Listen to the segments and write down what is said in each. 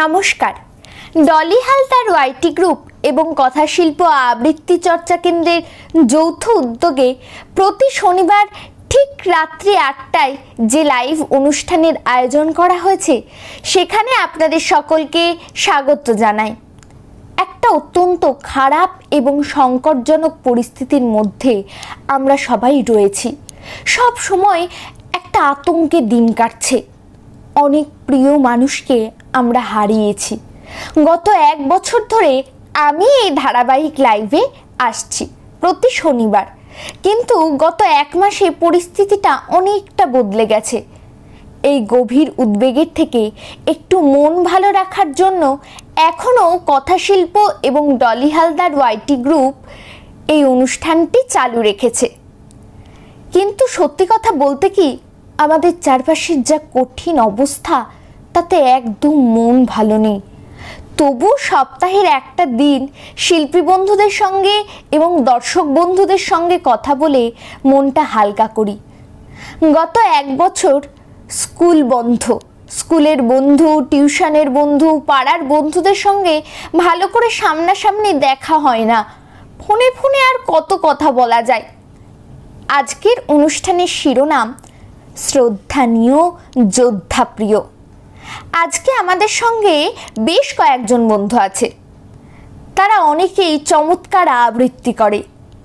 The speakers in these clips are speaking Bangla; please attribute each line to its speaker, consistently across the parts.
Speaker 1: নমস্কার। ডলি হালদার ওয়াইটি গ্রুপ এবং কথাশিল্প আবৃত্তি চর্চা কেন্দ্রের যৌথ উদ্যোগে প্রতি শনিবার ঠিক রাত্রি ৮টায় যে লাইভ অনুষ্ঠানের আয়োজন করা হয়েছে সেখানে আপনাদের সকলকে স্বাগত জানাই। একটা অত্যন্ত খারাপ এবং সংকটজনক পরিস্থিতির মধ্যে আমরা সবাই রয়েছি। সব সময় একটা আতঙ্কে দিন কাটছে। অনেক প্রিয় মানুষকে আমরা হারিয়েছি। গত ১ বছর ধরে আমি এই ধারাবাহিক লাইভে আসছি প্রতি শনিবার, কিন্তু গত ১ মাসে পরিস্থিতিটা অনেকটা বদলে গেছে। এই গভীর উদ্বেগের থেকে একটু মন ভালো রাখার জন্য এখনও কথাশিল্প এবং ডলি হালদার ওয়াইটি গ্রুপ এই অনুষ্ঠানটি চালু রেখেছে। কিন্তু সত্যি কথা বলতে কি, আমাদের চারপাশের যা কঠিন অবস্থা তাতে একদম মন ভালো নেই। তবু সপ্তাহের একটা দিন শিল্পী বন্ধুদের সঙ্গে এবং দর্শক বন্ধুদের সঙ্গে কথা বলে মনটা হালকা করি। গত ১ বছর স্কুল বন্ধ, স্কুলের বন্ধু, টিউশনের বন্ধু, পাড়ার বন্ধুদের সঙ্গে ভালো করে সামনাসামনি দেখা হয় না। ফোনে ফোনে আর কত কথা বলা যায়। আজকের অনুষ্ঠানের শিরোনাম শ্রদ্ধানীয় যোদ্ধাপ্রিয়। আজকে আমাদের সঙ্গে বেশ কয়েকজন বন্ধু আছে। তারা অনেকেই চমৎকার আবৃত্তি করে।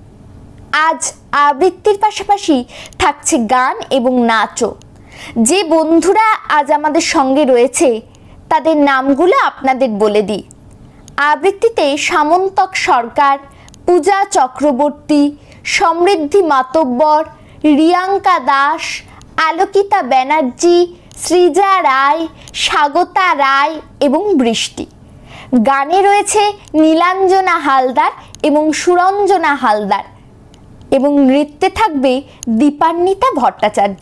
Speaker 1: আজ আবৃত্তির পাশাপাশি থাকছে গান এবং নাচও। যে বন্ধুরা আজ আমাদের সঙ্গে রয়েছে তাদের নামগুলো আপনাদের বলে দিই। আবৃত্তিতে সামন্তক সরকার, পূজা চক্রবর্তী, সমৃদ্ধি মাতব্বর, রিয়াঙ্কা দাস, আলোকিতা ব্যানার্জি, সৃজা রায়, স্বাগতা রায় এবং বৃষ্টি। গানে রয়েছে নীলাঞ্জনা হালদার এবং সুরঞ্জনা হালদার এবং নৃত্যে থাকবে দীপান্বিতা ভট্টাচার্য।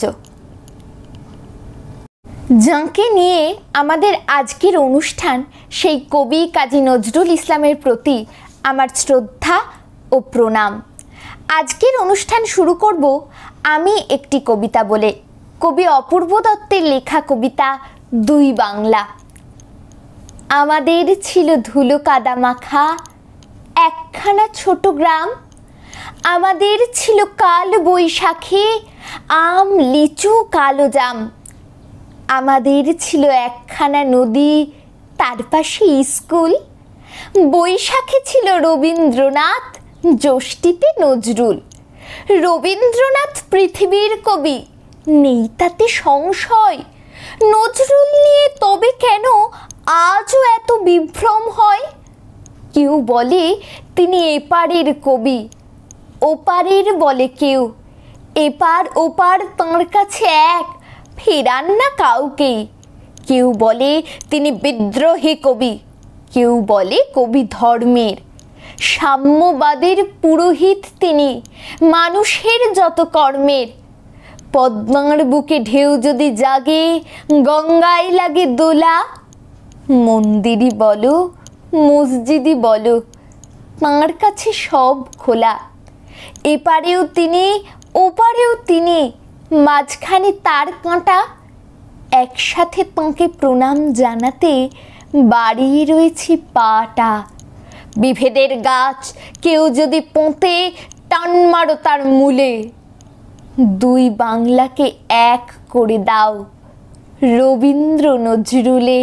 Speaker 1: যাঁকে নিয়ে আমাদের আজকের অনুষ্ঠান, সেই কবি কাজী নজরুল ইসলামের প্রতি আমার শ্রদ্ধা ও প্রণাম। আজকের অনুষ্ঠান শুরু করব আমি একটি কবিতা বলে। কবি অপূর্ব দত্তের লেখা কবিতা দুই বাংলা। আমাদের ছিল ধুলো কাদা মাখা একখানা ছোট গ্রাম, আমাদের ছিল কাল বৈশাখে আম লিচু কালো জাম, আমাদের ছিল একখানা নদী তার পাশে স্কুল, বৈশাখে ছিল রবীন্দ্রনাথ, জ্যৈষ্ঠীতে নজরুল। রবীন্দ্রনাথ পৃথিবীর কবি, নেই তাতে সংশয়। নজরুল নিয়ে তবে কেন আজও এত বিভ্রম হয়? কেউ বলে তিনি এপারের কবি, ওপারের বলে কেউ। এপার ওপার তাঁর কাছে এক, ফেরান না কাউকেই। কেউ বলে তিনি বিদ্রোহী কবি, কেউ বলে কবি ধর্মের। সাম্যবাদের পুরোহিত তিনি, মানুষের যত কর্মের। পদ্মার বুকে ঢেউ যদি জাগে, গঙ্গায় লাগে দোলা। মন্দিরই বলো মসজিদই বলো, তাঁর কাছে সব খোলা। এপারেও তিনি ওপারেও তিনি, মাঝখানে তার কাঁটা। একসাথে তাঁকে প্রণাম জানাতে বাড়িয়ে রয়েছে পাটা। বিভেদের গাছ কেউ যদি পোঁতে, টান মারো তার মূলে। দুই বাংলাকে এক করে দাও রবীন্দ্র নজরুলে।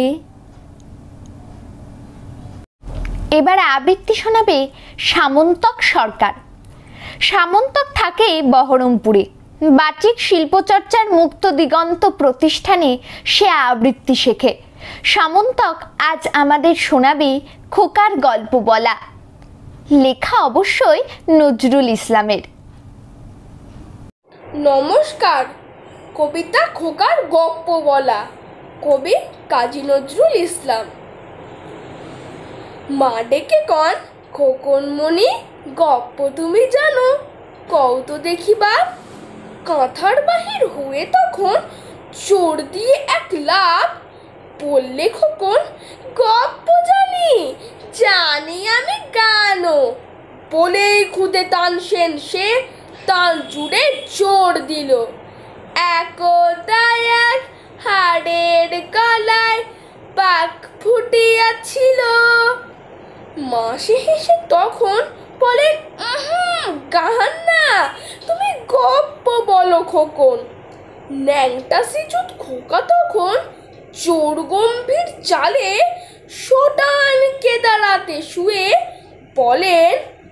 Speaker 1: এবার আবৃত্তি শোনাবে সামন্তক সরকার। সামন্তক থাকে বহরমপুরে। বাচিক শিল্পচর্চার মুক্ত দিগন্ত প্রতিষ্ঠানে সে আবৃত্তি শেখে। সামন্তক আজ আমাদের শোনাবে খোকার গল্প বলা, লেখা অবশ্যই নজরুল ইসলামের।
Speaker 2: নমস্কার। কবিতা খোকার গপ্প বলা, কবি কাজী নজরুল ইসলাম। মা ডেকে কন, খোকনমণি গপ্প তুমি জানো, কও তো দেখিবার। কাঁথার বাহির হয়ে তখন চোর দিয়ে এক লাফ, বললে খোকন গপ্প জানি, জানি আমি গানও। বলেই খুদে তানসেন সে তান জুড়ে জোর দিল। একতায় এক হাড়ের গলায় পাক ফুটিয়াছিল। মাসি হেসে তখন বলেন, গান না, তুমি গপ্প বলো খোকন। ন্যাংটা সিজুত খোকা তখন চোর গম্ভীর চালে শোটান কেদারাতে শুয়ে বলেন,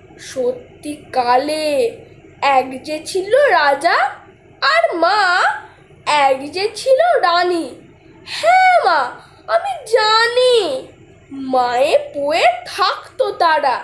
Speaker 2: সত্যিকালে এক যে ছিল রাজা আর মা এক যে ছিল রানী। হ্যাঁ মা, আমি জানি। মায়ে পোয়ে থাকতো তারা,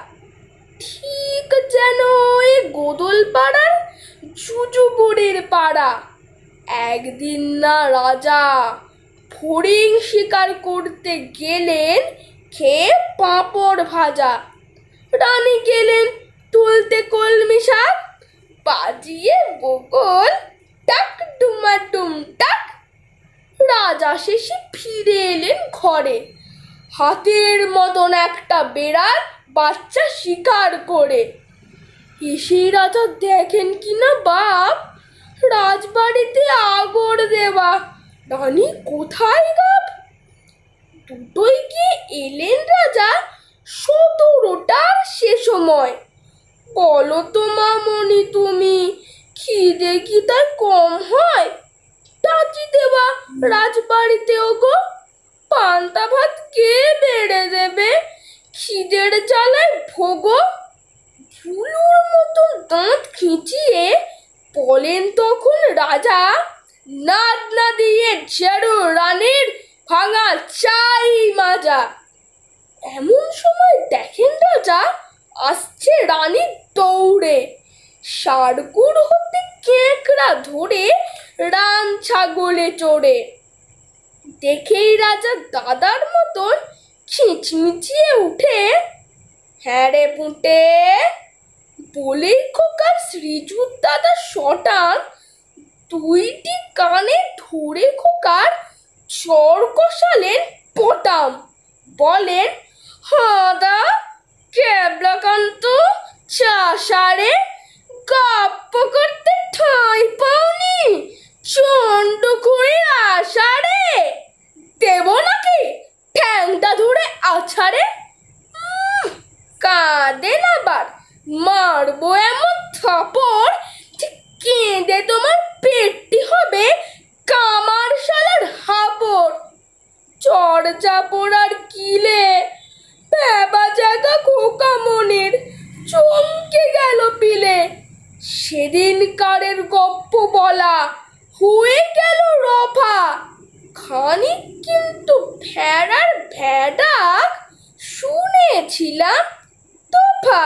Speaker 2: ঠিক যেন এ গোদল পাড়ার জুজু বুড়ির পাড়া। একদিন না রাজা ফড়িং শিকার করতে গেলেন, খেয়ে পাঁপড় ভাজা। রানী গেলেন তুলতে কলমি শাক, বাজিয়ে বগল টাক ডুমাডুম টাক। রাজা শেষে ফিরে এলেন ঘরে, হাতের মতন একটা বেড়াল বাচ্চা শিকার করে। এসেই রাজা দেখেন কিনা বাপ, রাজবাড়িতে আগড় দেওয়া, রানী কোথায় গাপ। দুটোই গিয়ে এলেন রাজা 17টার সে সময়। বলো তো মামনি তুমি, খিদে কি তার কম হয়? টাচি দেওয়া রাজবাড়িতেও গো, পান্তা ভাত কে বেড়ে দেবে? খিদের জ্বালায় ভোগো। ভুলুর মতো দাঁত খিঁচিয়ে বলেন তখন রাজা, নাদ না দিয়ে ঝেড়ো রানীর ভাঙা চাই মাজা। এমন সময় দেখেন রাজা আসছে রানী দৌড়ে, ষাড়গুড় হতে কেঁকড়া ধরে রাম ছাগলে চড়ে। দেখেই রাজা দাদার মতন খিচমিচিয়ে উঠে, হ্যাঁ রে পুঁটে, বলেই খোকার শ্রীযুত দাদা শটান দুইটি কানে ধরে খোকার চর কষালেন পটাম। বলেন, হাদা ক্যাবলাকান্ত চাষারে, গপ্প করতে ঠাঁই পাওনি, চন্ড করে আষাঢ়ে, দেব নাকি ঠ্যাংটা ধরে আছাড়ে। কাঁদেন আবার, মারবো এমন থাপড় ঠিক কেঁদে তোমার পেটটি হবে কামার শালার হাপড়। চর্চা পোড়ার কিলে ভেবা জায়গা খোকা মনের চমকে গেল পিলে। সেদিনকারের গপ্প বলা হয়ে গেল রফা, খানিক কিন্তু ভেড়ার ভেড়াক শুনেছিলাম তোফা।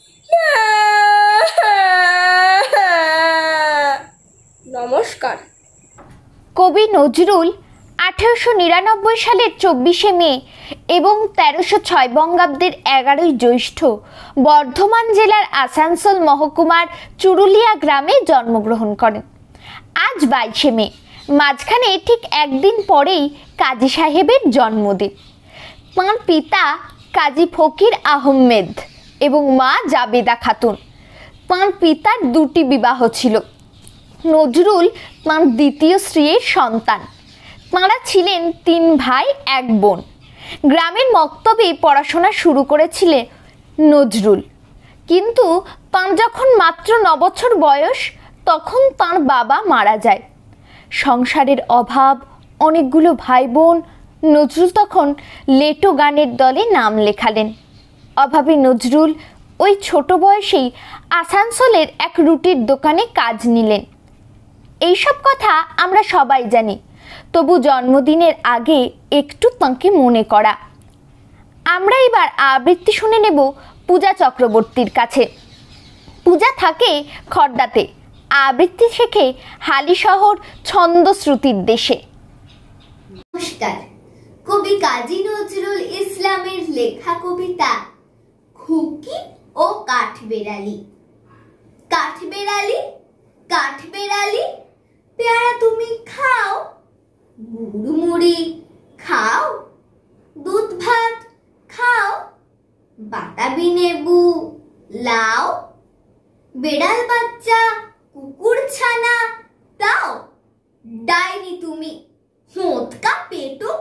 Speaker 2: নমস্কার।
Speaker 1: কবি নজরুল 1899 সালের 24শে মে এবং 1306 বঙ্গাব্দের 11ই জ্যৈষ্ঠ বর্ধমান জেলার আসানসোল মহকুমার চুরুলিয়া গ্রামে জন্মগ্রহণ করেন। আজ 22শে মে, মাঝখানে ঠিক একদিন পরেই কাজী সাহেবের জন্মদিন। তাঁর পিতা কাজী ফকির আহমেদ এবং মা জাবেদা খাতুন। তাঁর পিতার দুটি বিবাহ ছিল। নজরুল তাঁর দ্বিতীয় স্ত্রীর সন্তান। তাঁরা ছিলেন 3 ভাই 1 বোন। গ্রামের মক্তবে পড়াশোনা শুরু করেছিলেন নজরুল, কিন্তু তাঁর যখন মাত্র 9 বছর বয়স তখন তাঁর বাবা মারা যায়। সংসারের অভাব, অনেকগুলো ভাই বোন, নজরুল তখন লেটো গানের দলে নাম লেখালেন। অভাবী নজরুল ওই ছোট বয়সেই আসানসোলের এক রুটির দোকানে কাজ নিলেন। এইসব কথা আমরা সবাই জানি, তবু জন্মদিনের আগে একটু তাঁকে মনে করা। আমরা এবার আবৃত্তি শুনে নেব পূজা চক্রবর্তীর কাছে। পূজা থাকে খর্দাতে, আবৃত্তি শেখে হালিশহর ছন্দশ্রুতির দেশে।
Speaker 3: নমস্কার। কবি কাজী নজরুল ইসলামের লেখা কবিতা খুকি ও কাঠবেড়ালি। কাঠবেড়ালি, কাঠবেড়ালি, পেয়ারা তুমি খাও, গুড় মুড়ি খাও, দুধ ভাত খাও, বাতাবি লেবু লাও, বেড়াল বাচ্চা কুকুর ছানা দাও। ডাইনি তুমি, হোঁতকা পেটুক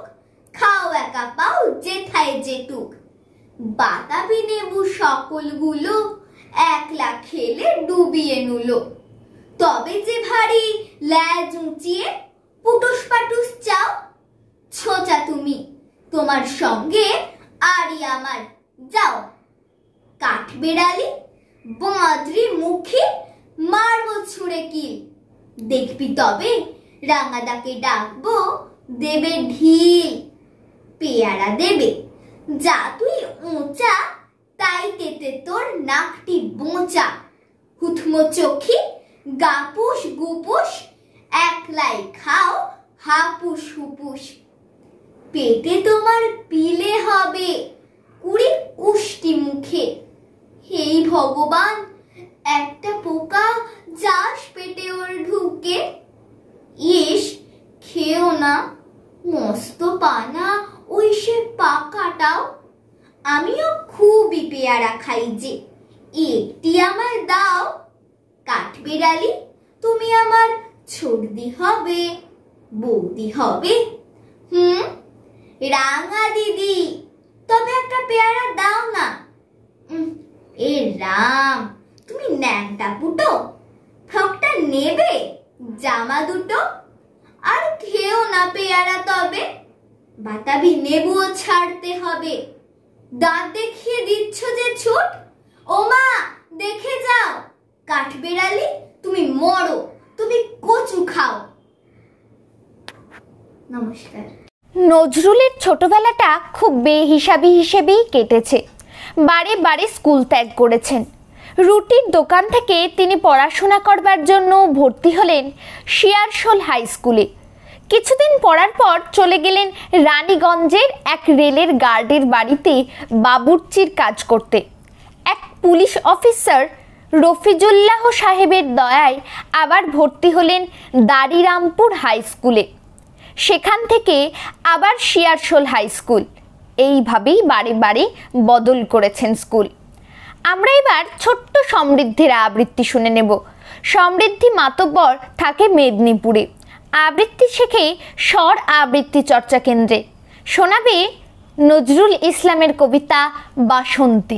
Speaker 3: খাও একা পাও যেথায় যেটুক, বাতাবি নেবু সকলগুলো একলা খেলে ডুবিয়ে নুলো। তবে যে ভারী ল্যাজ উঁচিয়ে পুটুস পাটুস চাও, ছোঁচা তুমি তোমার সঙ্গে আরই আমার যাও। কাঠবেড়ালি বাঁদরি মুখে মারবো ছুঁড়ে কিল, দেখবি তবে রাঙাদাকে ডাকবো দেবে ঢিল। পেয়ারা দেবে যা তুই উঁচা, তাই তেতে তোর নাকটি বোঁচা। হুথমো চোখি গাপুস গুপুস, একলাই খাও হাপুস হুপুস। পেটে তোমার পিলে হবে 20 কুষ্টি মুখে। হেই ভগবান, একটা পোকা যাস পেটে ওর ঢুকে। ইস খেও না, মস্ত পানা ওই সে পাকাটাও। আমিও খুবই পেয়ারা খাই যে, একটি আমার দাও। কাঠবেড়ালি তুমি আমার ছোটদি হবে, বৌদি হবে। রাঙা দিদি, তবে একটা পেয়ারা দাও না। এ রাম, তুমি ন্যাংটা পুটো, ফ্রকটা নেবে, জামা দুটো। আর খেও না পেয়ারা তবে, বাতাবি নেবুও ছাড়তে হবে। দাঁত দেখিয়ে দিচ্ছ যে ছুট, ও মা দেখে যাও। কাঠবেড়ালি তুমি মরো, তুমি কচু খাও। নমস্কার।
Speaker 1: নজরুলের ছোটবেলাটা খুব বেহিসাবি হিসেবেই কেটেছে। বারে বারে স্কুল ত্যাগ করেছেন। রুটির দোকান থেকে তিনি পড়াশোনা করবার জন্য ভর্তি হলেন শিয়ারশোল হাই স্কুলে। কিছুদিন পড়ার পর চলে গেলেন রানীগঞ্জের এক রেলের গার্ডের বাড়িতে বাবুর্চির কাজ করতে। এক পুলিশ অফিসার রফিজুল্লাহ সাহেবের দয়ায় আবার ভর্তি হলেন দাড়িরামপুর হাই স্কুলে। সেখান থেকে আবার শিয়ারশোল হাই স্কুল। এইভাবেই বারে বারে বদল করেছেন স্কুল। আমরা এবার ছোট্ট সমৃদ্ধির আবৃত্তি শুনে নেব। সমৃদ্ধি মাতব্বর থাকে মেদিনীপুরে। আবৃত্তি শেখে স্বর আবৃত্তি চর্চা কেন্দ্রে। শোনাবে নজরুল ইসলামের কবিতা বাসন্তী।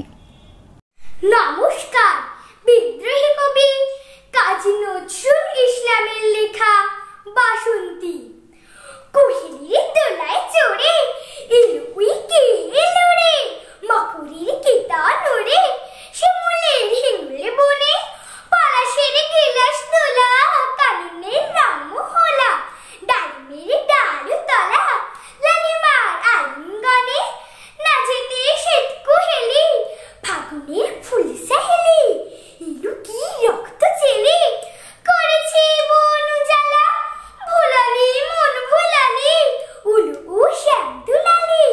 Speaker 4: নমস্কার। বিদ্রোহী কবি কাজী নজরুল ইসলামের লেখা বাসন্তী। কোকিলের দোলায় চড়ে এলো ওই কে এলো রে, মকরের কেতা নড়ে শিমুলের হিমলে বনে, পলাশের গিলাস দোলা কাননের রামু হোলা, ডালিমের ডালু তলা লালিমার আলিঙ্গনে, না যেতে শ্বেতকু হেলি ফাগুনের ফুল সাহেলি, এলো কি রক্ত চেলি করেছে বন জ্বালা, ভোলালি মন ভোলালি উলু ও শ্যাম দুলালি,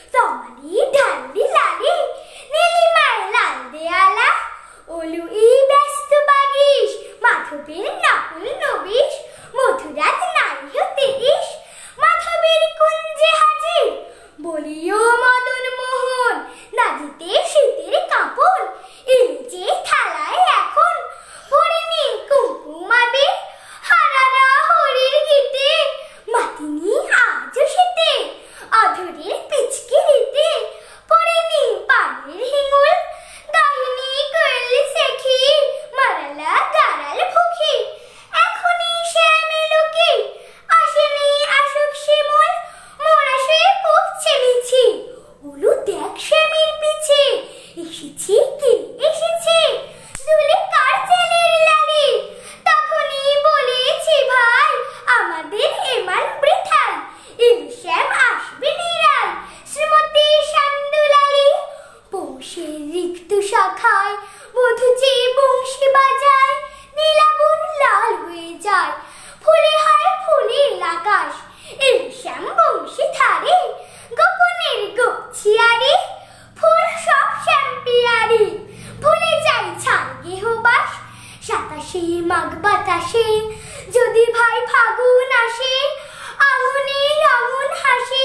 Speaker 4: তমালি ঢালি লালি নীলিমায় লাল দেয়ালা, ওলু এই ব্যস্ত বাগিস মাধবের নকুল নবিশ, মধুরাত নারী হতে ইস মাধবের কুঞ্জে হাজির, বলিও মদন মোহন না দিতে শীতের কাপড়, এলে যে থালায় এখন ভরিনি কুমকুমাবে, হারারা হরির গীতে মাতিনি আজ শীতে, অধরের পিচকিরিতে পড়েনি পানের হিঙুল, গাহিনী করলি সেখি মারালা গারাল ভুখি, এখনই শ্যাম এলো কি আসেনি আসুক শিমুল, মোরা শুয়ে পুকছে মিছি উলু দেখ শ্যামের পিছে, এসেছি কি এসেছে দুলে কার চেলের লালি, তখনই বলেছি ভাই আমাদের এমান বৃথাই, এলে শ্যাম আসবে নিরাই শ্রীমতী শান্দুলালি, বংশের রিক্ত শাখায় বধূ যে বংশী বাজায়, নীলাবন লাল হয়ে যায় ফুলে হয় ফুলের আকাশ, এলে শ্যাম বংশী ধারে গোপনের গোপছিয়ারি, ফুল সব শ্যাম্পিয়ারি ভুলে যাই ছাড় গেহবাস, 27শে মাঘ বাতাসে যদি ভাই ফাগুন আসে, আগুনের আগুন হাসে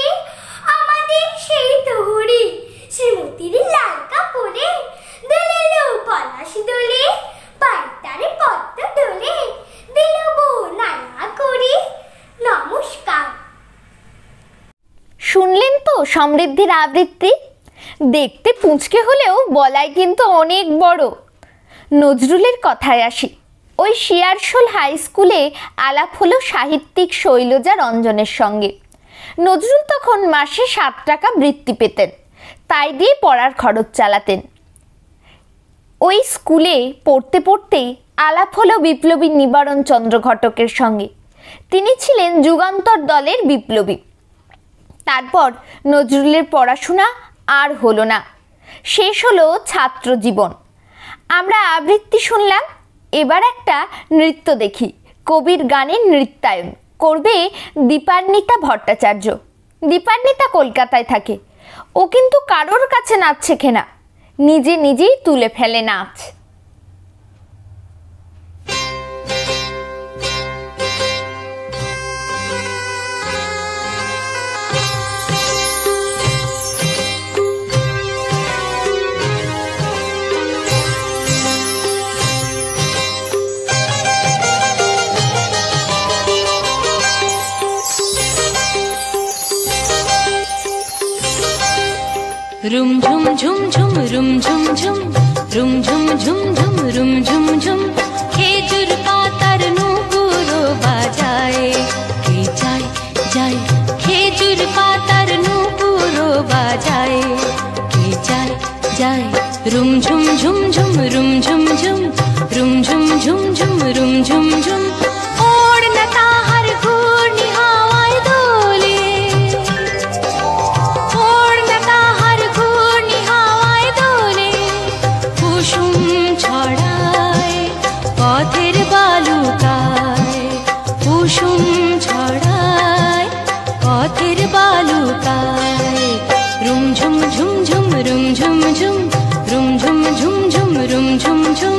Speaker 4: আমাদের সেই তহুরি, শ্রীমতীর লাল কাপড়ে দোলেলো পলাশ দোলে, পায়ের তারে পদ্ম দোলে দিল বউ নানা করে। নমস্কার।
Speaker 1: শুনলেন সমৃদ্ধির আবৃত্তি। দেখতে পুঁচকে হলেও বলায় কিন্তু অনেক বড়। নজরুলের কথায় আসি। ওই শিয়ারশোল হাই স্কুলে আলাপ হলো সাহিত্যিক শৈলজা রঞ্জনের সঙ্গে। নজরুল তখন মাসে 7 টাকা বৃত্তি পেতেন, তাই দিয়ে পড়ার খরচ চালাতেন। ওই স্কুলে পড়তে পড়তেই আলাপ হলো বিপ্লবী নিবারণ চন্দ্র ঘটকের সঙ্গে। তিনি ছিলেন যুগান্তর দলের বিপ্লবী। তারপর নজরুলের পড়াশোনা আর হলো না, শেষ হলো ছাত্র জীবন। আমরা আবৃত্তি শুনলাম, এবার একটা নৃত্য দেখি। কবির গানের নৃত্যায়ন করবে দীপান্বিতা ভট্টাচার্য। দীপান্বিতা কলকাতায় থাকে। ও কিন্তু কারোর কাছে নাচ শেখে না, নিজে নিজেই তুলে ফেলে নাচ।
Speaker 5: रुम झुम झुम झुम रुम झुम झुम रुम झुम झुम झुम रुम झुम झुम খেজুর পাতার নূপুরো বাজায় কে যায় যায় খেজুর পাতার নূপুরো বাজায় কে যায় যায় रुम झुम झुम झुम रुम झुम झुम रुम झुम झुम झुम रुम झुम झुम ओढ़ना ताहार घूर्णी हावाয় দোলে ओढ़ना ताहार ঘূর্ণি হাওয়ায় দোলে কুসুম ছড়ায় পথের বালুকায় কুসুম ছড়ায় পথের বালুকায় রুম ঝুম ঝুম ঝুম রুম ঝুম ঝুম রুম ঝুম ঝুম ঝুম রুম ঝুম ঝুম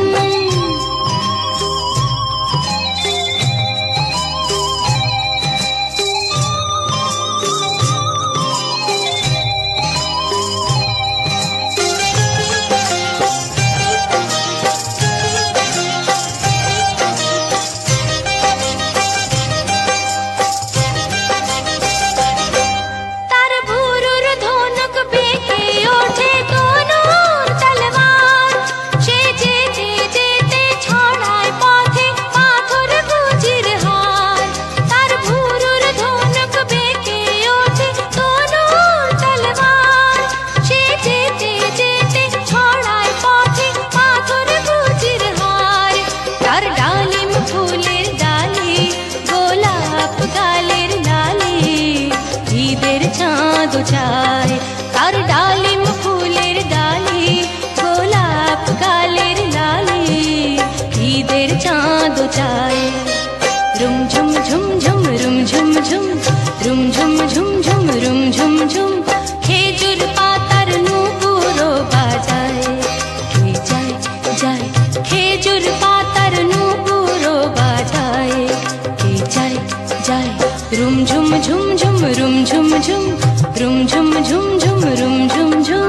Speaker 5: চায় কার ডালিম ফুলের ডালি গোলাপ গালের লালি ঈদের চাঁদ চায় রুম ঝুম ঝুম ঝুম রুম ঝুম ঝুম রুম ঝুম ঝুম ঝুম রুম ঝুম ঝুম খেজুর পাতার নূপুরো বাজায় কে যায় যায় খেজুর পাতার নূপুরো বাজায় কে যায় যায় রুম ঝুম ঝুম ঝুম রুম ঝুম ঝুম रुम झुम झुम झुम रुम झुम झुम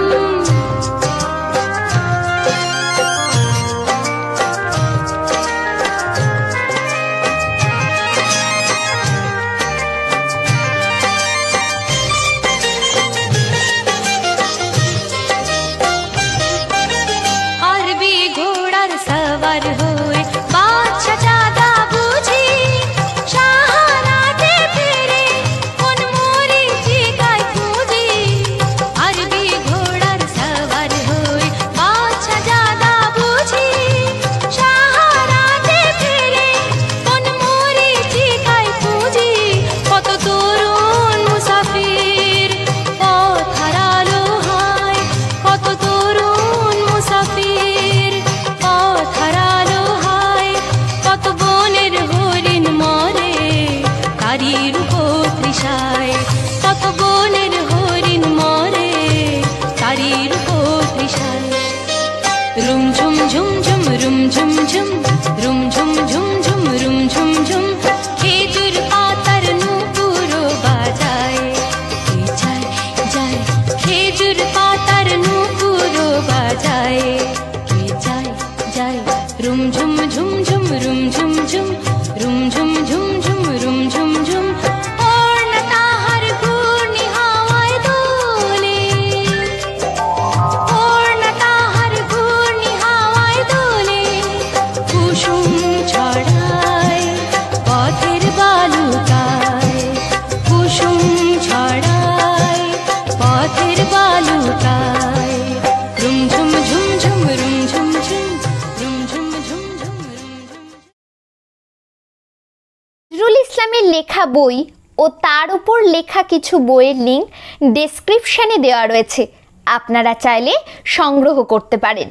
Speaker 5: अरबी घोड़ार सवार होए बादशाह जादा बुझी शाहराते फिरे कोन मोरी जिगाय खुदी अरबी घोड़ार सवार होए बादशाह जादा बुझी शाहराते फिरे कोन मोरी जिगाय खुदी কত তরুণ মুসাফির পথ হারালো হায় কত তরুণ মুসাফির পথ হারালো হায় কত বনের হরিণ মরে তারি রূপ তৃষায় কত বনের হরিণ মরে তারি রূপ তৃষায় রুম ঝুম ঝুম ঝুম রুম ঝুম ঝুম রুম ঝুম ঝুম ঝুম রুম ঝুম ঝুম খেজুর পাতার নূপুরো বাজায় কে যায় যায় খেজুর পাতার নূপুরো বাজায় কে যায় যায় রুম ঝুম ঝুম ঝুম রুম ঝুম ঝুম রুম ঝুম ঝুম ঝুম রুম ঝুম ঝুম ওড়না তাহার ঘূর্ণি হাওয়ায় দোলে
Speaker 1: লেখা বই ও তার উপর লেখা কিছু বইয়ের লিঙ্ক ডেসক্রিপশনে দেওয়া রয়েছে, আপনারা চাইলে সংগ্রহ করতে পারেন।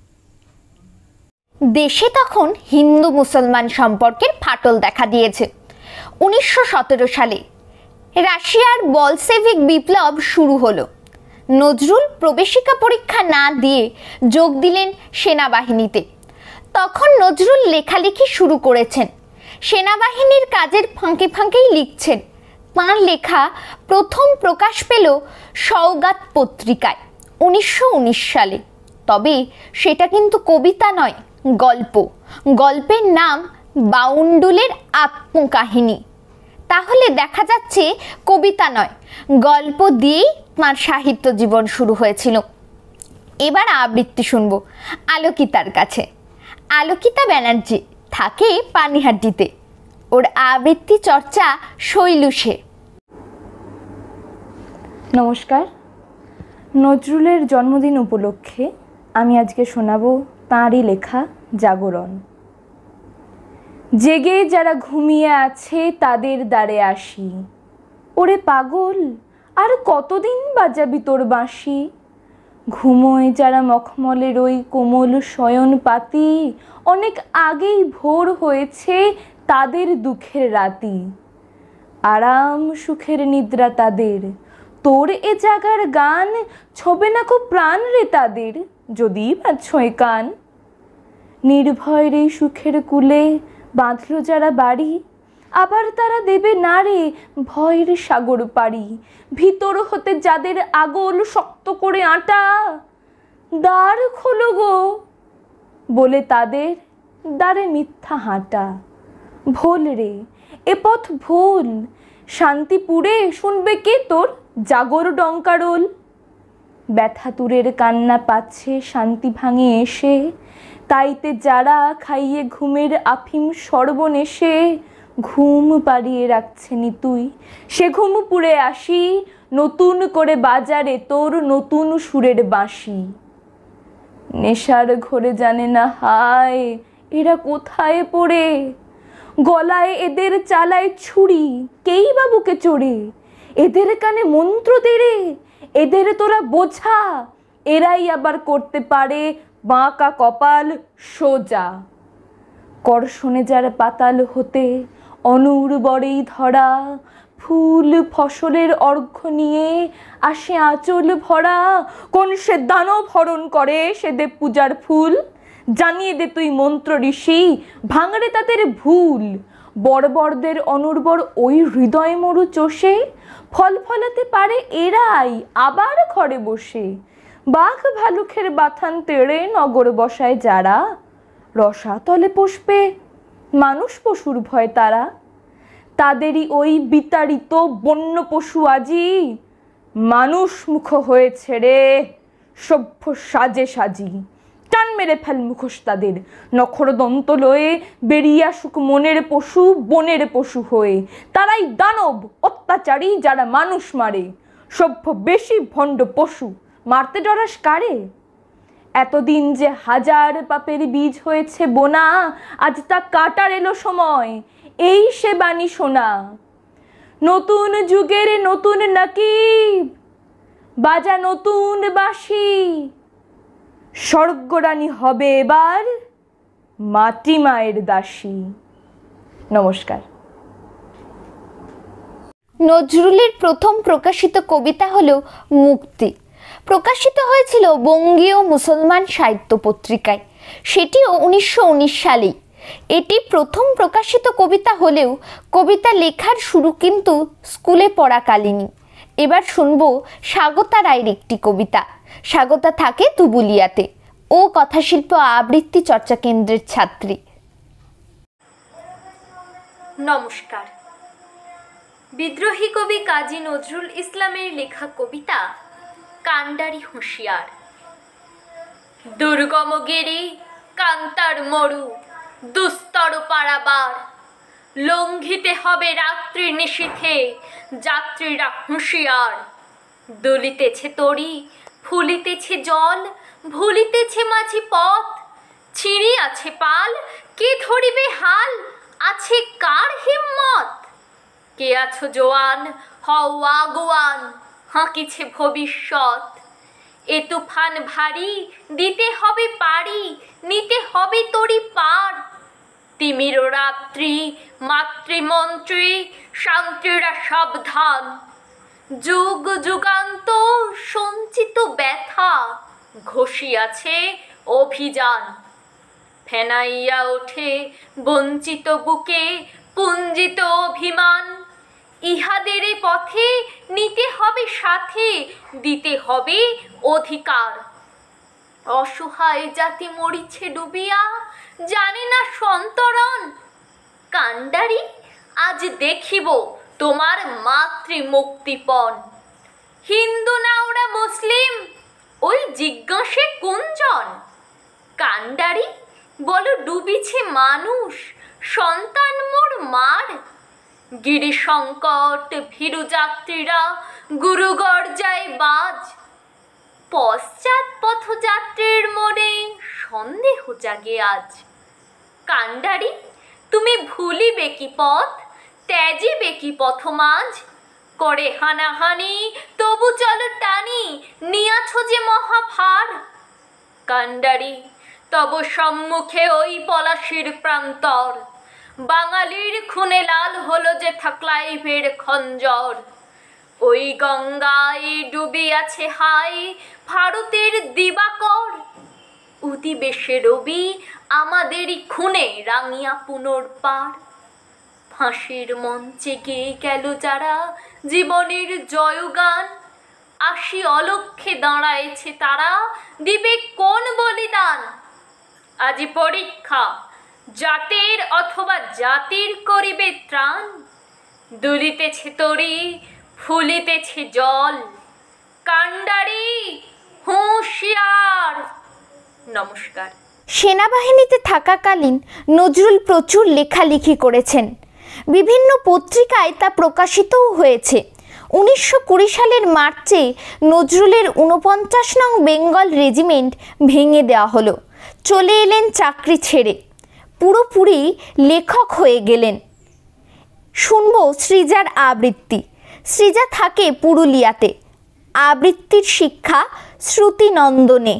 Speaker 1: দেশে তখন হিন্দু মুসলমান সম্পর্কের ফাটল দেখা দিয়েছে। 1917 সালে রাশিয়ার বলশেভিক বিপ্লব শুরু হলো। নজরুল প্রবেশিকা পরীক্ষা না দিয়ে যোগ দিলেন সেনাবাহিনীতে। তখন নজরুল লেখালেখি শুরু করেছেন, সেনাবাহিনীর কাজের ফাঁকে ফাঁকেই লিখছেন। তাঁর লেখা প্রথম প্রকাশ পেল সওগাত পত্রিকায় 1919 সালে। তবে সেটা কিন্তু কবিতা নয়, গল্প। গল্পের নাম বাউন্ডুলের আত্মকাহিনী। তাহলে দেখা যাচ্ছে কবিতা নয়, গল্প দিয়েই তাঁর সাহিত্য জীবন শুরু হয়েছিল। এবার আবৃত্তি শুনব আলোকিতার কাছে। আলোকিতা ব্যানার্জি থাকে পানিহাটিতে। ওর আবৃত্তি চর্চা শৈলুষে।
Speaker 6: নমস্কার। নজরুলের জন্মদিন উপলক্ষে আমি আজকে শোনাবো তাঁরই লেখা জাগরণ। জেগে যারা ঘুমিয়ে আছে তাদের দ্বারে আসি, ওরে পাগল আর কতদিন বাজাবি তোর বাঁশি। ঘুমোয় যারা মখমলের ওই কোমল শয়ন পাতি, অনেক আগেই ভোর হয়েছে তাদের দুঃখের রাতি। আরাম সুখের নিদ্রা তাদের, তোর এ জাগার গান ছবে না কো প্রাণ রে তাদের, যদি বা ছোঁয় কান। নির্ভয়ের এই সুখের কুলে বাঁধল যারা বাড়ি, আবার তারা দেবে না রে ভয়ের সাগর পাড়ি। ভিতর হতে যাদের আগল শক্ত করে আটা, দ্বার খোলো গো বলে তাদের দ্বারে মিথ্যা হাঁটা। ভোল রে এ পথ ভোল, শান্তিপুরে শুনবে কে তোর জাগর ডঙ্কারোল। ব্যথা তুরের কান্না পাচ্ছে শান্তি ভাঙে এসে, তাইতে যারা খাইয়ে ঘুমের আফিম সর্বনেশে। ঘুম পাড়িয়ে রাখছে নিতুই সে ঘুম পুড়ে আসি, নতুন করে বাজারে তোর নতুন সুরের বাঁশি। নেশার ঘরে জানে না হায় এরা কোথায় পড়ে, গলায় এদের চালায় ছুরি কেই বা বুকে চড়ে। এদের কানে মন্ত্র দেরে, এদের তোরা বোঝা, এরাই আবার করতে পারে বাঁকা কপাল সোজা। কর্ষণে যারা পাতাল হতে অনুর্বরেই ধরা, ফুল ফসলের অর্ঘ্য নিয়ে আসে আঁচল ভরা। কোন সে দানব হরণ করে সে দেব পূজার ফুল, জানিয়ে দে তুই মন্ত্র ঋষি ভাঙড়ে তাদের ভুল। বর্বরদের অনুর্বর ওই হৃদয় মরু চষে, ফল ফলাতে পারে এরাই আবার ঘরে বসে। বাঘ ভালুকের বাথান তেড়ে নগর বসায় যারা, রসাতলে পোষবে মানুষ পশুর ভয় তারা। তাদেরই ওই বিতাড়িত বন্য পশু আজি মানুষ মুখ হয়েছে রে সভ্য সাজে সাজি। টান মেরে ফেল মুখোশ তাদের, নখর দন্ত লয়ে বেরিয়ে আসুক মনের পশু বনের পশু হয়ে। তারাই দানব অত্যাচারী যারা মানুষ মারে, সভ্য বেশি ভণ্ড পশু মারতে ডরাস কারে। এতদিন যে হাজার পাপের বীজ হয়েছে বোনা, আজ তা কাটার এলো সময় এই সে বাণী শোনা। নতুন যুগের নতুন নাকিব বাজা নতুন বাঁশি, স্বর্গরানী হবে এবার মাটি মায়ের দাসী। নমস্কার।
Speaker 1: নজরুলের প্রথম প্রকাশিত কবিতা হলো মুক্তি। প্রকাশিত হয়েছিল বঙ্গীয় মুসলমান সাহিত্য পত্রিকায়, সেটিও 1919 সালেই। এটি প্রথম প্রকাশিত কবিতা হলেও কবিতা লেখার শুরু কিন্তু স্কুলে পড়াকালীনই। এবার শুনব স্বাগতা রায়ের একটি কবিতা। স্বাগতা থাকে দুবুলিয়াতে, ও কথাশিল্প আবৃত্তি চর্চা কেন্দ্রের ছাত্রী।
Speaker 7: নমস্কার। বিদ্রোহী কবি কাজী নজরুল ইসলামের লেখা কবিতা কান্ডারি হুঁশিয়ার। দুর্গম গিরি কান্তার মরু দুস্তর পারাবার, লঙ্ঘিতে হবে রাত্রি নিশীথে যাত্রীরা হুঁশিয়ার। দলিতেছে তরি ফুলিতেছে জল, ভুলিতেছে মাঝি পথ, ছিঁড়িয়াছে পাল কে ধরিবে হাল, আছে কার হিম্মত। কে আছো জোয়ান, হও আগুয়ান, হাঁকিছে ভবিষ্যৎ। এ তুফান ভারী, দিতে হবে পারি, নিতে হবে তরি পার। তিমির রাত্রি, মাতৃমন্ত্রী, শান্তিরা সাবধান। যুগ যুগান্ত সঞ্চিত ব্যথা, ঘষিয়াছে অভিযান। ফেনাইয়া ওঠে বঞ্চিত বুকে পুঞ্জিত অভিমান। ইহাদের পথে নিতে হবে সাথে, দিতে হবে অধিকার। অসহায় জাতি মরিছে ডুবিয়া, জানে না সন্তরণ। কান্ডারি, আজ দেখিব তোমার মাতৃ মুক্তিপণ। হিন্দু না ওরা মুসলিম, ওই জিজ্ঞাসে কোনজন? কান্ডারি, বলো ডুবিছে মানুষ, সন্তান মোর মার। গিরি সংকট ভীরু যাত্রীরা গুরু গর্জায় বাজ। পশ্চাৎ পথযাত্রীর মনে সন্দেহ জাগে আজ। কান্ডারি, তুমি ভুলিবে কি পথ, ত্যাজিবে কি পথমাঝ? করে হানাহানি তবু চলো টানি, নিয়াছ যে মহাভার। কান্ডারি, তব সম্মুখে ওই পলাশির প্রান্তর। বাঙালির খুনে লাল হলো যে থাকলাইভের খঞ্জর। ওই গঙ্গায় ডুবিয়াছে হাই ভারতের দিবাকর। উদিবেশে রবি আমাদেরই খুনে রাঙিয়া পুনর্বার। ফাঁসির মঞ্চে গেয়ে গেল যারা জীবনের জয়গান। আসি অলক্ষ্যে দাঁড়ায়েছে তারা, দিবে কোন বলিদান? আজি পরীক্ষা, জাতের অথবা জাতির করিবে ত্রাণ। দুলিতেছে তরি, ফুলিতেছে জল। কান্ডারি, হুঁশিয়ার। নমস্কার।
Speaker 1: সেনাবাহিনীতে থাকাকালীন নজরুল প্রচুর লেখালেখি করেছেন, বিভিন্ন পত্রিকায় তা প্রকাশিতও হয়েছে। 1920 সালের মার্চে নজরুলের 49 নং বেঙ্গল রেজিমেন্ট ভেঙে দেওয়া হলো। চলে এলেন চাকরি ছেড়ে, পুরোপুরি লেখক হয়ে গেলেন। শুনবো সৃজার আবৃত্তি। সৃজা থাকে পুরুলিয়াতে। আবৃত্তির শিক্ষা শ্রুতিনন্দনে।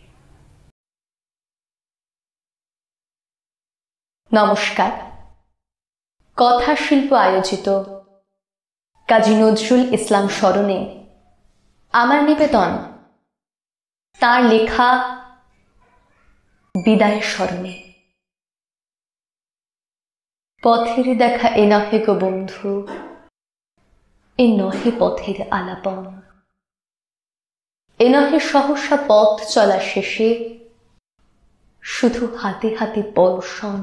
Speaker 8: নমস্কার। কথা শিল্প আয়োজিত কাজী নজরুল ইসলাম স্মরণে আমার নিবেদন তার লেখা বিদায়ের স্মরণে। পথের দেখা এ নহে গো বন্ধু, এ নহে পথের আলাপন। এ নহে সহসা পথ চলা শেষে শুধু হাতে হাতে পরশন।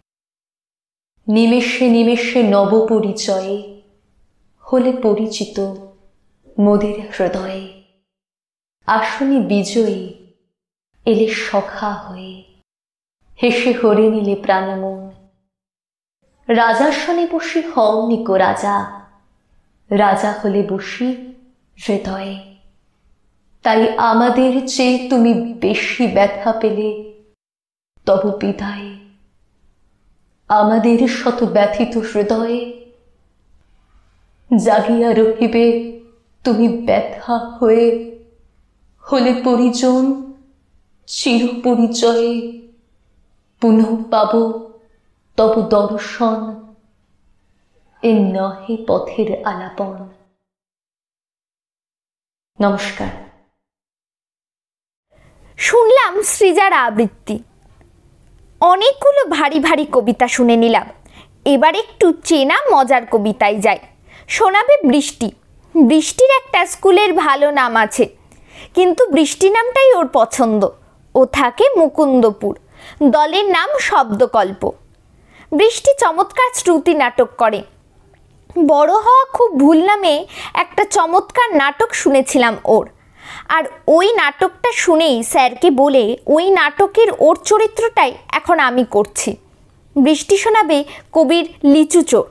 Speaker 8: নিমেষে নিমেষে নব পরিচয়ে হলে পরিচিত মোদের হৃদয়ে। আসনি বিজয়ী এলে সখা হয়ে, হেসে হরে নিলে প্রাণমন। রাজাসনে বসি হওনি কো রাজা, রাজা হলে বসি হৃদয়ে। তাই আমাদের চেয়ে তুমি বেশি ব্যথা পেলে তব বিদায়ে। আমাদের শত ব্যথিত হৃদয়ে জাগিয়া রহিবে তুমি ব্যথা হয়ে। হলে পরিজন চির পরিচয়ে, পুনঃ পাব তব দর্শন। এ নহে পথের আলাপন। নমস্কার।
Speaker 1: শুনলাম সৃজার আবৃত্তি। অনেকগুলো ভারী ভারী কবিতা শুনে নিলাম। এবার একটু চেনা মজার কবিতায় যাই। শোনাবে বৃষ্টি। বৃষ্টির একটা স্কুলের ভালো নাম আছে, কিন্তু বৃষ্টি নামটাই ওর পছন্দ। ও থাকে মুকুন্দপুর। দলের নাম শব্দকল্প। বৃষ্টি চমৎকার শ্রুতি নাটক করে। বড় হওয়া খুব ভুল নামে একটা চমৎকার নাটক শুনেছিলাম ওর। আর ওই নাটকটা শুনেই স্যারকে বলে ওই নাটকের ওর চরিত্রটাই এখন আমি করছি। বৃষ্টি শোনাবে কবির লিচু চোর।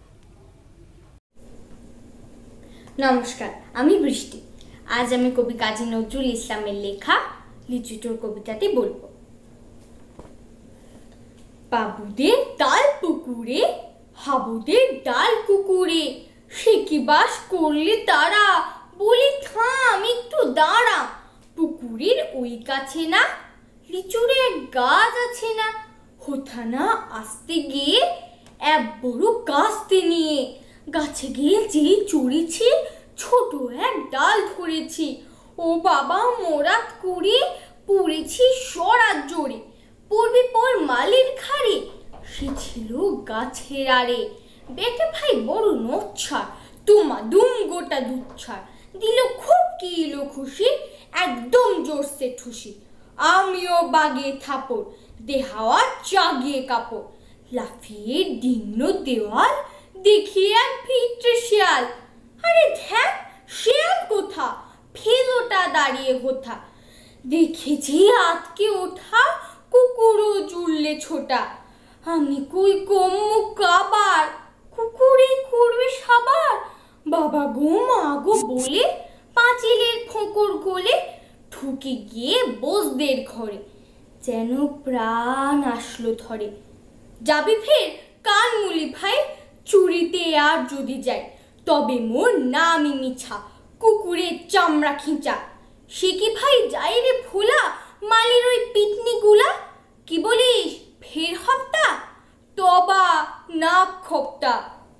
Speaker 9: নমস্কার, আমি বৃষ্টি। আজ আমি কবি কাজী নজরুল ইসলামের লেখা লিচু চোর কবিতাটি বলবো। বাবুদের তাল পুকুরে হাবুদের ডাল কুকুরে, সে কি বাস করলে তারা, বলি থাম একটু দাঁড়া, পুকুরের ওই কাছে না লিচুরের গাছ আছে না, হোথা না আসতে গিয়ে এক বড় কাস্তে নিয়ে, গাছে গিয়ে যেই চড়েছি ছোট এক ডাল ধরেছি, ও বাবা মোরাত করে পড়েছি সরাত জোরে, পড়বে পর মালির ঘাড়ে, সে ছিল গাছের আড়ে, বেটে ভাই বড় নচ্ছার, তোমা দুম গোটা দুচ্ছার, দিল খুব কিল খুশি, একদম জোরসে ঠুসি, আমিও বাগে থাপড়, দেহাওয়া জাগিয়ে কাপড়, লাফিয়ে ডিন্ন দেওয়াল, দেখি এক ভিটে শিয়াল, আরে ধ্যান শিয়াল কোথা, ফেলোটা দাঁড়িয়ে হোথা, দেখেছি আতকে ওঠা, কুকুরও জুড়লে ছোটা, আমি কই কম্মু কাবার, কুকুরে করবে সাবার, বাবা গো মা গো বলে পাঁচিলের ফোঁকর গোলে ঢুকে গিয়ে বসদের ঘরে, যেন প্রাণ আসলো ধরে, যাবি ফের কান মুলি ভাই, চুরিতে আর যদি যাই, তবে মোর নামই মিছা, কুকুরের চামড়া খিঁচা, সে কি ভাই যাই রে ভোলা, মালির ওই পিটনি গুলা, কি বলিস ফের হপ্তা, তবা না খপ্তা।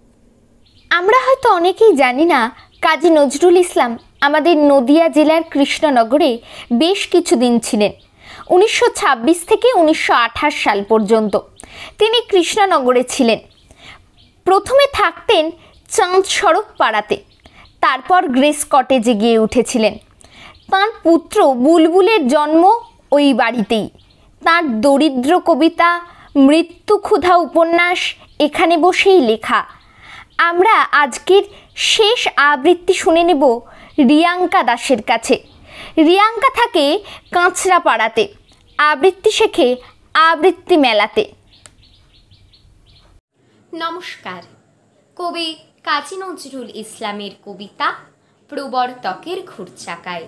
Speaker 1: আমরা হয়তো অনেকেই জানি না কাজী নজরুল ইসলাম আমাদের নদিয়া জেলার কৃষ্ণনগরে বেশ কিছুদিন ছিলেন। 1926 থেকে 1928 সাল পর্যন্ত তিনি কৃষ্ণনগরে ছিলেন। প্রথমে থাকতেন চাঁদ সড়ক পাড়াতে, তারপর গ্রেস কটেজে গিয়ে উঠেছিলেন। তাঁর পুত্র বুলবুলের জন্ম ওই বাড়িতেই। তাঁর দরিদ্র কবিতা, মৃত্যু ক্ষুধা উপন্যাস এখানে বসেই লেখা। আমরা আজকের শেষ আবৃত্তি শুনে নেব রিয়াঙ্কা দাসের কাছে। রিয়াঙ্কা থাকে কাঁচরাপাড়াতে, আবৃত্তি শেখে আবৃত্তি মেলাতে।
Speaker 7: নমস্কার। কবি কাজী নজরুল ইসলামের কবিতা প্রবর্তকের ঘুরচাকায়।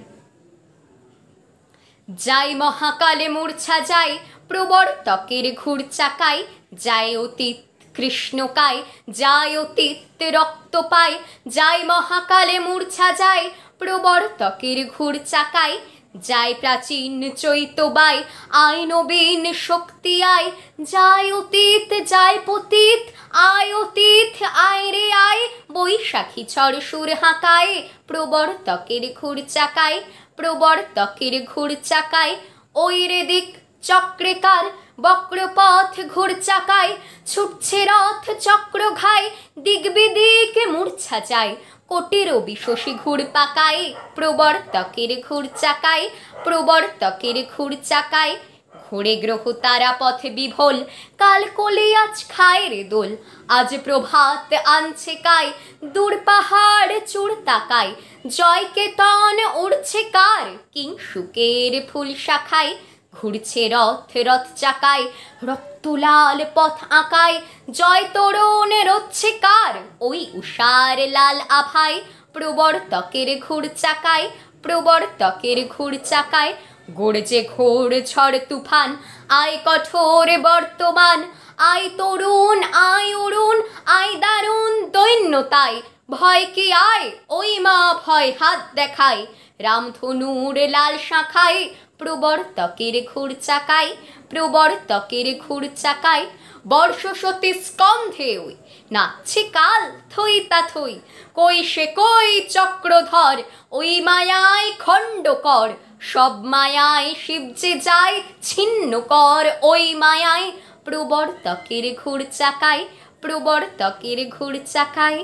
Speaker 7: যাই মহাকালে মূর্ছা যায়, প্রবর্তকের ঘুরচাকায়, যায় অতীত কৃষ্ণকায়, যায় অতীত রক্ত পায়, যায় মহাকালে মূর্ছা যায়, প্রবর্তকের ঘুরচাকায়, যায় প্রাচীন চৈতবাই, আয় নবীন শক্তি আয়, যায় অতীত যায় পতীত, আয় অতীত আয় রে আয়, বৈশাখী ঝড় সুর হাঁকায়, প্রবর্তকের ঘুরচাকায়, প্রবর্তকের ঘুরচাকায়, ওই রে দিক চক্রেকার, বক্রপথ ঘুরচাকায়, ছুটছে রথ চক্র ঘায়, দিক বিদিক মূর্ছা যায়, কোটের বিশোষী ঘুর পাকায়, প্রবর্তকের ঘুরচাকায়, প্রবর্তকের ঘুরচাকায়, ঘোরে গ্রহ তারা পথে বিভোল, কাল কোলে আজ খায় রে দোল, আজ প্রভাত আনছে কায়, দূর পাহাড় চূড় তাকায়, জয় কেতন উড়ছে কার, কিংশুকের ফুল শাখায়, ঘুরছে রথ রথ চাকায়, রক্তলাল পথ আঁকায়, জয় তরুণ রচ্ছে কার, ওই উষার লাল আভায়, প্রবর্তকের ঘুরচাকায়, প্রবর্তকের ঘুরচাকায়, গড়ছে ঘোর ঝড় তুফান, আয় কঠোর বর্তমান, আয় তরুণ আয় অরুণ, আয় দারুণ দৈন্যতায়, ভয় কি আয় ওই মা ভয় হাত দেখায়, রামধনুর লাল শাখায়, প্রবর্তকের ঘুরচাকায়, প্রবর্তকের ঘুরচাকায়, বর্ষ সতী স্কন্ধে ওই নাচছে কাল থই তা থই, কই সে কই চক্রধর, ওই মায়ায় খণ্ড কর, সব মায়ায় শিব যে যায় ছিন্ন কর, ওই মায়ায়, প্রবর্তকের ঘুরচাকায়, প্রবর্তকের ঘুরচাকায়।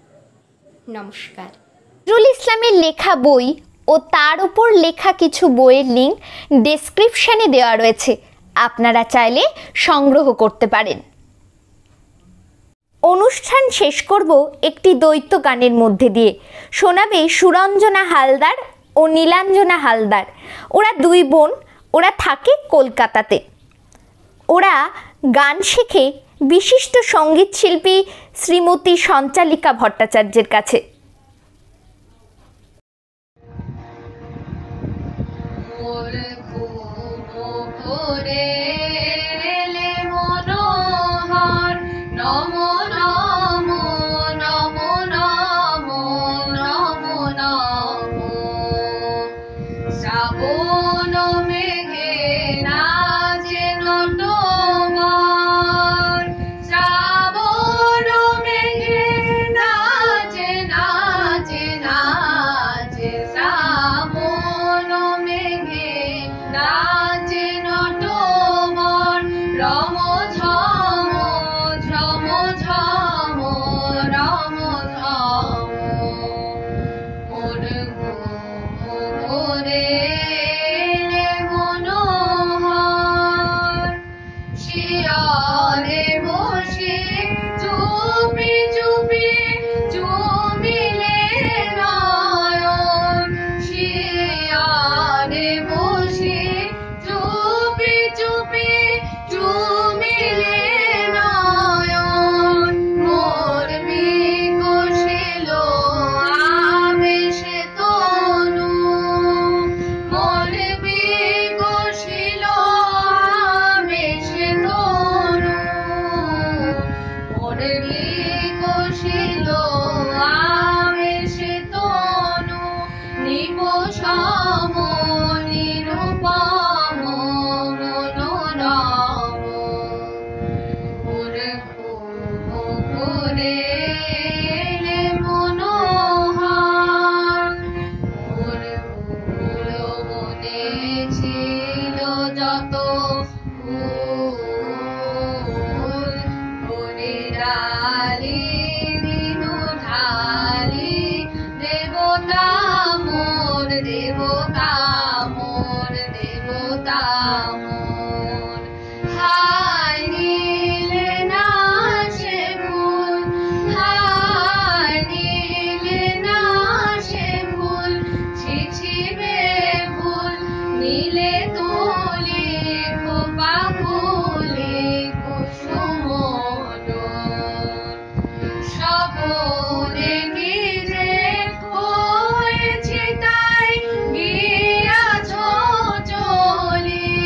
Speaker 7: নমস্কার।
Speaker 1: নজরুল ইসলামের লেখা বই ও তার উপর লেখা কিছু বইয়ের লিঙ্ক ডেসক্রিপশনে দেওয়া রয়েছে, আপনারা চাইলে সংগ্রহ করতে পারেন। অনুষ্ঠান শেষ করব একটি দ্বৈত গানের মধ্যে দিয়ে। শোনাবে সুরঞ্জনা হালদার ও নীলাঞ্জনা হালদার। ওরা দুই বোন, ওরা থাকে কলকাতাতে। ওরা গান শেখে বিশিষ্ট সঙ্গীত শিল্পী শ্রীমতী সঞ্চালিকা ভট্টাচার্যের কাছে।
Speaker 5: মনোহর নমো শিয়ারে বসে চুপি চুপি চুমিলে নয়ন, শিয়ারে বসে চুপি চুপি চুমিলে নয়ন, মোর বিকশিল আবেশে তনু, মোর বিকশিল আবেশে তনু, মোর বিকশিল আবেশে তনু, নিপসম নিরুপম মনোরম, ওরে ওরে মনোহর, ওরে মনে ছিল যত ফুল, ওরে ডালি দিনু ঢালি দেবতা মোর, দেবতা মোর, দেবতা মোর, হায় নীলে না সে ফুল, হায় নীলে না সে ফুল, ছিছিবে ফুল নীলে তুলি খোপা ফুলি কুসুম সপনে নিজে হয়েছে তাই গিয়াছ চলি,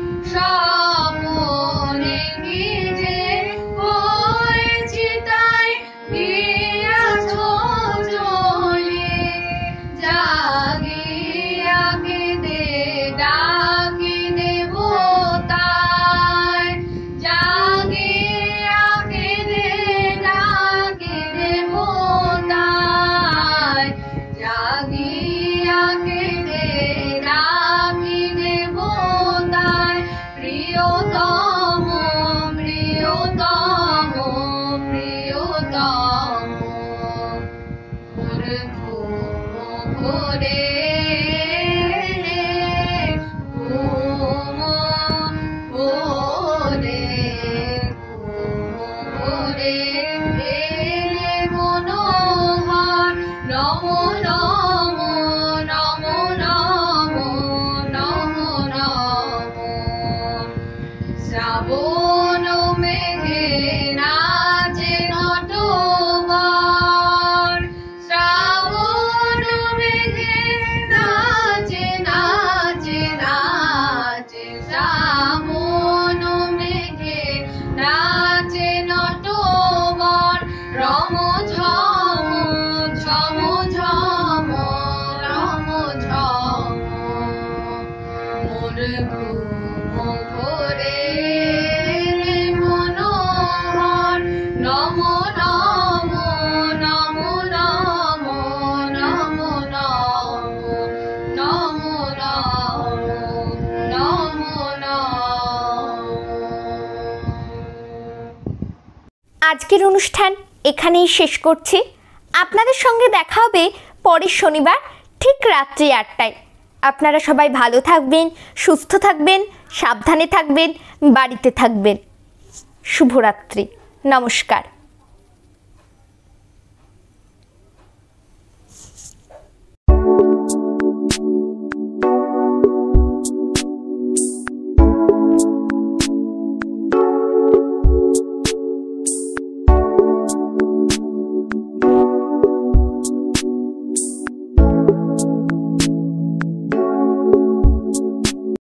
Speaker 5: সপনে নিজে হয়েছে তাই গিয়াছ চলি, জাগিয়া কেঁদে ডাকি দেবতায়, জাগিয়া কেঁদে ডাকি দেবতায়, জাগিয়া কেঁদে ডাকি দেবতায়, প্রিয়তম প্রিয়তম প্রিয়তম, ওরে ঘোরে ঘুম ওরে ঘোরে মনোহর, নম নম নম নম নম নম, শ্রাবণ মেঘে নাচে নটবর, শ্রাবণ মেঘে নাচে নাচে নাচে, শ্রাবণ মেঘে নাচে নটবর, রম ঝম ঝম ঝম রম ঝম, মোর ঘুম ঘোরে মনোহর, নম নম নম নম নম নম নম নম নম।
Speaker 1: আজকের অনুষ্ঠান এখানেই শেষ করছি। আপনাদের সঙ্গে দেখা হবে পরের শনিবার ঠিক রাত্রি 8টায়। আপনারা সবাই ভালো থাকবেন, সুস্থ থাকবেন, সাবধানে থাকবেন, বাড়িতে থাকবেন। শুভরাত্রি, নমস্কার।